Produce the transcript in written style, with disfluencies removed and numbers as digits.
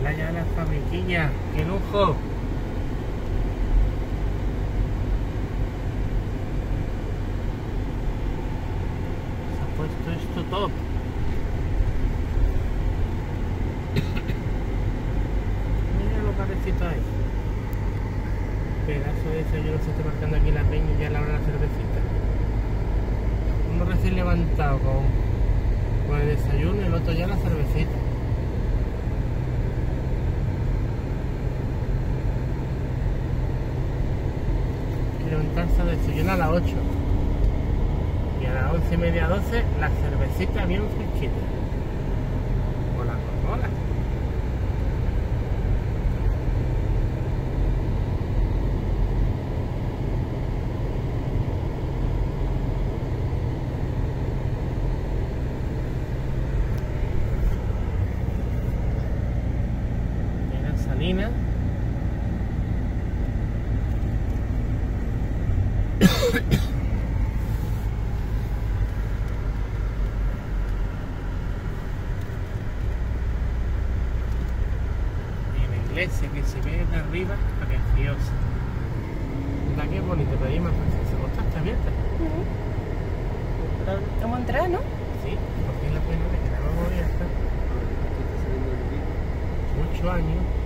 Playa de las Fabriquillas, qué lujo. Se ha puesto esto top. Mira los barecitos ahí. Pedazo de desayuno se está marcando aquí la peña y ya la hora de la cervecita. Uno recién levantado con el desayuno y el otro ya la cervecita. Levantarse a desayunar a las 8 y a las 11:30, 12 la cervecita bien fresquita con la Coca-Cola. Mira Salina. Iglesia que se ve de arriba, preciosa. La que es bonita, pero ahí más preciosa. ¿Está abierta? ¿Cómo entrar, no? Sí, porque es la primera vez que la vamos a abierta. 8 años.